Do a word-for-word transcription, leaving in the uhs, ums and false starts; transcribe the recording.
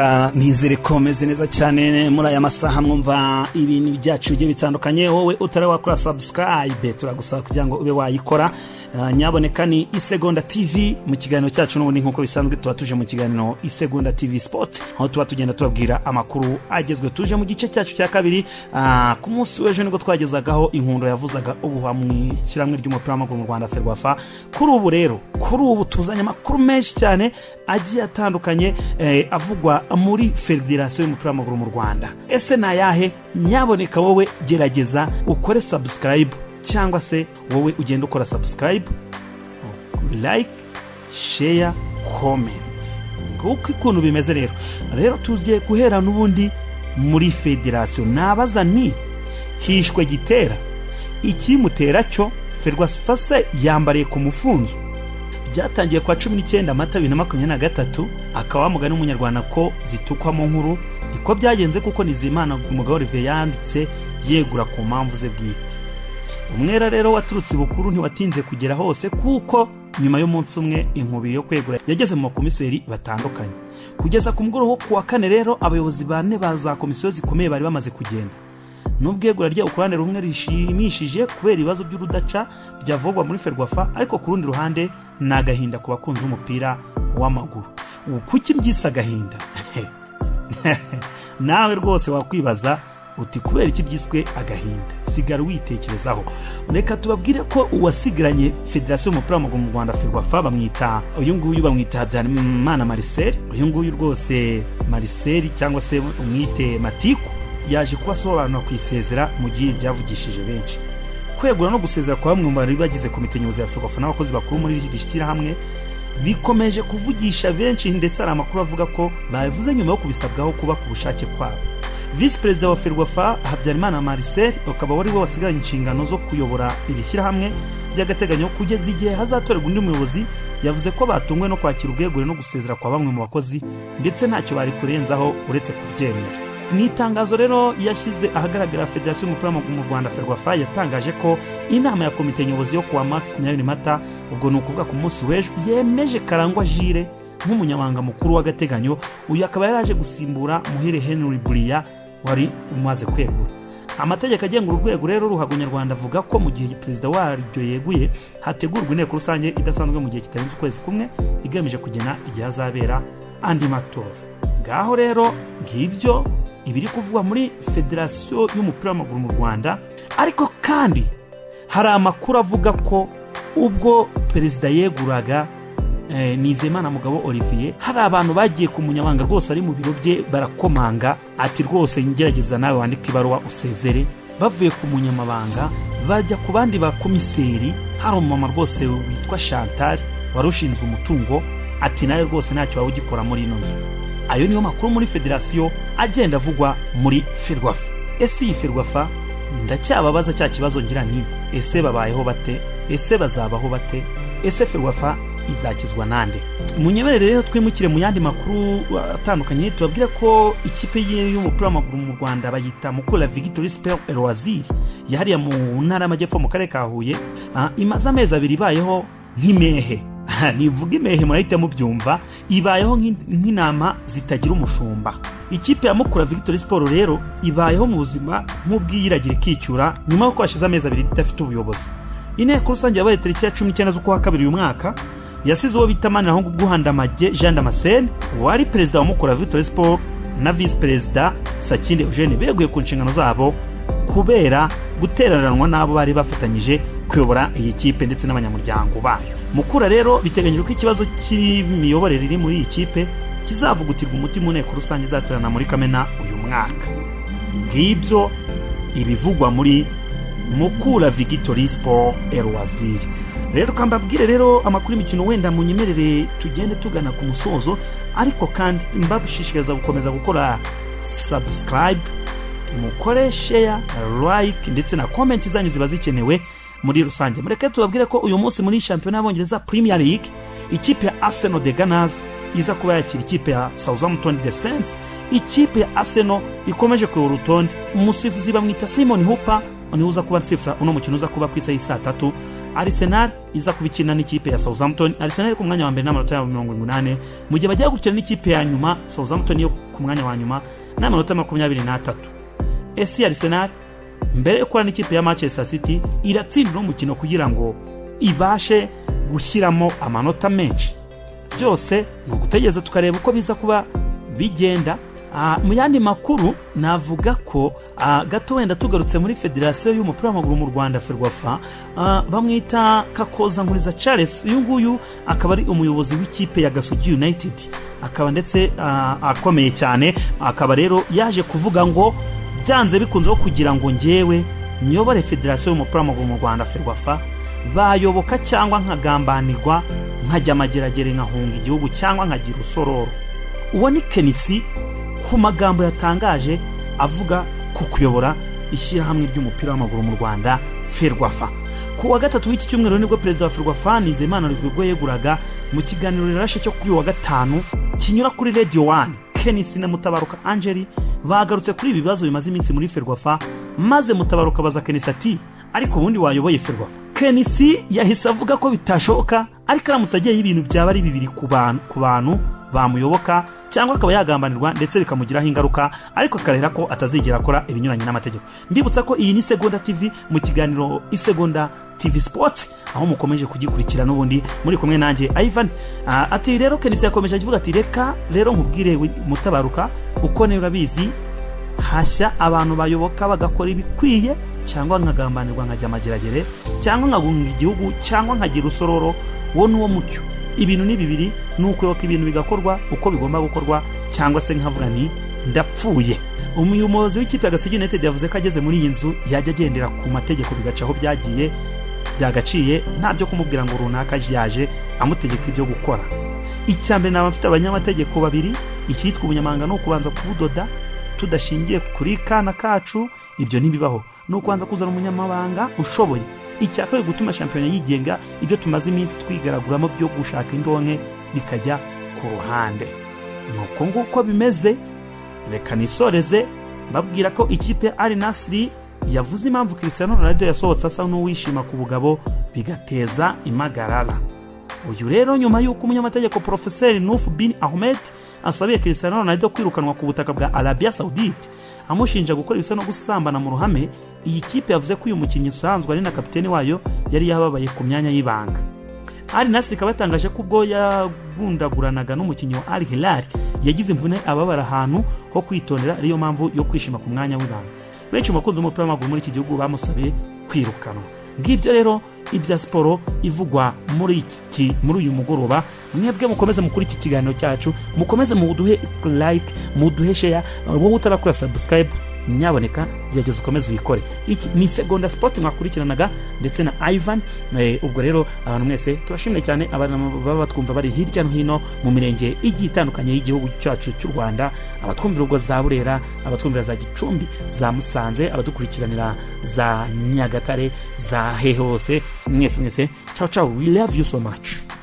reka nizere ko meze neza cyane muri aya masaha mwumva ibintu byacu bigiye bitandukanye. Wowe utari wakora subscribe turagusaba kugira ngo ube wayikora. Uh, nyaboneka ni Isegonda T V mu kiganiro cyacu n'ubundi nkuko bisanzwe tuba tuje mu kiganiro Isegonda T V Sport, aho tuba tugenda tubabwira amakuru agezwe. Tuje mu gice cyacu cya kabiri. Uh, ku munsi w'ejo nibwo twagezagaho inkundo yavuzaga ubuha mu kiramwe ry'umupira w'amaguru mu Rwanda Ferwafa. Kuri ubu rero kuri ubu tuzanye amakuru menshi cyane agiye atandukanye eh, avugwa muri Federation y'umupira w'amaguru mu Rwanda. Ese nayahe? Nyaboneka wowe gerageza ukore subscribe cyangwa se wowe ugenda ukora subscribe, like, share, comment. Nguko ikuntu bimeze rero. Rero tuziye guhera n'ubundi muri Federation. Nabaza ni hishwe gitera iki mutera cyo Ferwafa yambariye ku mufunzo. Byatangiye kwa cumi n'icyenda Mata bibiri na makumyabiri na gatatu, akaba mugana umunyarwanda ko zitukwa mu nkuru. Iko byagenze kuko Nizimana umugabo Olivier yanditse yegura ku mpamvu ze bwite. Umwera rero waturutse bukuru ntiwatinze kugera hose kuko nyuma y'umunsi umwe inkubi yo kwegura yageze mu komiseri batandukanye. Kugeza ku mugoro wo kuwa kane rero abayobozi bane baza komisiyo zikomeye bari bamaze kugenda. Nubwegura rya ukurane rumwe rishimishije kubera ibibazo by'urudaca byavugwa muri Ferwafa, ariko ku rundi ruhande nagahinda ku bakunzi umupira w'amaguru. Kuki byisa gahinda? Nawe rwose wakwibaza uti kubera iki byiswe agahinda? Sigara witekerezaho. Reka tubabwire ko uwasigaranye Federation y'umupira w'amaguru mu Rwanda Ferwafa bamwita uyu nguyu bamwita Habyarimana Marcel. Uyu nguyu rwose Marcel cyangwa se umwite Matiku yaje kubasobanura kwisezera mu gihe ryavugishije benshi. Kwegura no gusezera kwa bamwe mu bari bagize komite nyobozi ya Ferwafa n'abakozi bakuru muri iri dishitira hamwe bikomeje kuvugisha benshi, ndetse ari amakuru avuga ko bavuze nyuma yo kubisabwaho kuba ku bushake kwabo. Vice President wa Ferwafa Habyarimana Marcel akaba wari we wasigaranye inshingano zo kuyobora iri shyira hamwe by'agateganyo kugeza igihe hazatorerwa undi muyobozi. Yavuze ko batungwe no kwakira ubwegure no gusezera kwa bamwe mu bakozi, ndetse ntacyo bari kurenzaho uretse kubyemera. Ni itangazo rero yashyize ahagaragara Federation y'umupira w'amaguru mu Rwanda Ferwafa yatangaje ko inama ya komite nyobozi yo kuwa makumyabiri Mata, ubwo ni ukuvuga ku munsi w'ejo, yemeje Karangwa Jire nk'umunyamabanga mukuru w'agateganyo. Uyu akaba yaraje gusimbura Muhire Henry Buria wari umaze kwegura. Amategeko agenga urwego rero ruhagunya Rwanda avuga ko mu gihe perezida waryo yeguye hategurwa inteko rusange idasanzwe mu gihe kitarenze ukwezi kumwe igamije kugena igihe azabera andi matora. Ngaho rero ngibyo ibiri kuvugwa muri Federation y'umupira w'amaguru mu Rwanda. Ariko kandi hari amakuru avuga ko ubwo perezida yeguraga Eh, Nizimana mugabo Olivier, hari abantu bagiye ku munyamanga rwose ari mu biro bye barakomanga ati rwose ngerageza nawe wandika ibaruwa usezere. Bavuye ku munyamabanga bajya ku bandi ba komiseri. Hari umumama rwose witwa Chantal warushinzwe umutungo ati nawe rwose ntacyo wawe ugikora muri ino nzu. Ayo niyo makuru muri Federation agenda avugwa muri Ferwafa. Ese iyi Ferwafa ndacyababaza cya kibazo ngira nti ese babayeho bate? Ese bazabaho bate? Ese Ferwafa izakizwa nande? Munyemerere rero twimukire mu yandi makuru atandukanye. Tubabwira ko ikipe y'umupira w'amaguru mu Rwanda bayita Mukura Victory Sport et Loisirs yahariya mu ntara y'Amajyepfo mu karere ka Huye, imaze amezi abiri ibayeho nk'imehe. Nivuga imehe murahita mubyumva, ibayeho nk'inama zitagira umushumba. Ikipe ya Mukura Victory Sport rero ibayeho mu buzima nk'ubwiyiragira ikicyura nyuma yo kwashiza amezi abiri idafite ubuyobozi. Inteko rusange yabaye tariki ya cumi n'icyenda z'ukwa kabiri uyu mwaka yasize uwo bita Maniraho Guhandamage Jean Damascene wari perezida wa Mukura Victory Sport na vice perezida Sakinde Eugene beguye ku nshingano zabo kubera gutereranwa n'abo bari bafatanyije kuyobora iyi kipe ndetse n'abanyamuryango bayo. Mukura rero biteganyijwe ko ikibazo cy'imiyoborere iri muri iyi kipe kizavugutirwa umuti mu nteko rusange izaterana muri Kamena uyu mwaka. Ngibyo ibivugwa muri Mukura Victory Sport et Loisirs. Rero kambabwire rero amakuru y'imikino wenda munyemerere tugende tugana ku musozo, ariko kandi mbabishishikariza gukomeza gukora subscribe, mukore share, like ndetse na comment zanyu ziba zikenewe muri rusange. Mureke tubabwire ko uyu munsi muri championnat y'Abongereza Premier League ikipe ya Arsenal the Gunners iza kuba yakira ikipe ya Southampton the Saints. Ikipe ya Arsenal ikomeje kuyobora urutonde. Umusifuzi bamwita Simon Hooper niwe uza kuba sifra uno mukino uza kuba ku isaha saa tatu. Arsenal iza kubikina n'ikipe ya Southampton. Arsenal ku mwanya wa mbere n'amanota mirongo inani, mu gihe bagiye gukina n'ikipe ya nyuma Southampton yo ku mwanya wa nyuma n'amanota makumyabiri n'atatu. Esi Arsenal mbere yo kora n'ikipe ya Manchester City iratsindira umukino kugira ngo ibashe gushyiramo amanota menshi. Byose no gutegeza tukareba uko biza kuba bigenda. Uh, mu yandi makuru navuga ko uh, gato wenda tugarutse muri Federation y'umupira w'amaguru mu Rwanda Ferwafa, uh, bamwita Kakoza Nkuriza Charles. Uyu nguyu akaba ari umuyobozi w'ikipe ya Gasogi United, akaba ndetse uh, akomeye cyane. Akaba rero yaje kuvuga ngo byanze bikunzeho kugira ngo ngewe nyobore Federation y'umupira w'amaguru mu Rwanda Ferwafa, bayoboka cyangwa nkagambanirwa nkajya mageragere nkahunga igihugu cyangwa nkagira usororo. Uwo ni Kenisi ku magambo yatangaje avuga ku kuyobora ishyirahamwe ry'umupira w'amaguru mu Rwanda Ferwafa. Ku wa gatatu w'iki cyumweru nibwo perezida wa Ferwafa Nizeyimana Rivugwe yeguraga mu kiganiro rirashe cyo kuri wa gatanu kinyura kuri Radio one. Kenisi na Mutabaruka Angeli bagarutse kuri ibi bibazo bimaze iminsi muri Ferwafa, maze Mutabaruka baza Kenisi ati ariko ubundi wayoboye Ferwafa. Kenisi yahise avuga ko bitashoboka, ariko aramutse agiye ibintu byaba ari bibiri ku bantu ku bantu bamuyoboka cyangwa akaba yagambanirwa ndetse bikamugiraho ingaruka, ariko akarera ko atazigera akora ibinyuranye n'amategeko. Mbibutsa ko iyi ni Segonda T V mu kiganiro Isegonda T V Sports, aho mukomeje kugikurikira n'ubundi muri kumwe nanjye Ivan. Uh, ati rero Kenisi yakomeje avuga ati reka rero nkubwire Mutabaruka uko ne urabizi, hashya abantu bayoboka bagakora ibikwiye cyangwa nkagambanirwa nkajya mageragere cyangwa nkagunga igihugu cyangwa nkagira usororo, wo nuwo mucyo. Ibintu ni bibiri, nuko yoka ibintu bigakorwa uko bigomba gukorwa cyangwa se nkavuga ni ndapfuye. Umuyobozi w'ikipe ya Gasogi United yavuze ko ageze muri iyi nzu yajya agendera ku mategeko bigacaho byagiye byagaciye, nta byo kumubwira ngo runaka yaje amutegeka ibyo gukora. Icyambere n'abafite abanyamategeko babiri, icyitwa ubunyamanga no kubanza kubudoda tudashingiye kuri kana kacu, ibyo ntibibaho. No kubanza kuzana umunyamabanga ushoboye. Icyakora gutuma shampiyona yigenga, ibyo tumaze iminsi twigaraguramo byo gushaka indonke bikajya ku ruhande. Nuko nguko bimeze. Reka nisoreze babwira ko ikipe Al Nassr yavuze impamvu Cristiano Ronaldo yasohotse asa n'uwishima ku bugabo bigateza imagarara. Uyu rero nyuma y'uko umunyamategeko Professeur Nuf bin Ahmed asabiye Cristiano Ronaldo kwirukanwa ku butaka bwa Arabia Saudite amushinja gukora ibisa no gusambana mu ruhame, iyi kipe yavuze ko uyu mukinnyi usanzwe ari na kapiteni wayo yari yababaye ku myanya y'ibanga. Al Nassr kabatangaje ko ubwo yagundaguranaga n'umukinnyi wa Al Hilal yagize imvune ababara ahantu ho kwitondera, ariyo mpamvu yo kwishima ku mwanya w'ibanga. Benshi mu bakunzi b'umupira w'amaguru muri iki gihugu bamusabiye kwirukanwa. Ngibyo rero ibya siporo ivugwa muri iki muri uyu mugoroba. Mwebwe mukomeze mukuri iki kiganiro cyacu, mukomeze mu duhe like, mu duhe share, wowe utarakora subscribe nyaboneka byageze ukomeze uyikore. Iki ni Segonda Sport mwakurikiranaga ndetse na Ivan. E, ubwo rero abantu mwese turashimye cyane abantu baba batwumva bari hirya no hino mu mirenge igiye itandukanye y'igihugu cyacu cy'u Rwanda, abatwumvira ubwo za Burera, abatwumvira za Gicumbi, za Musanze, abadukurikiranira za Nyagatare, za hehe hose. Mwese mwese ciao ciao, we love you so much.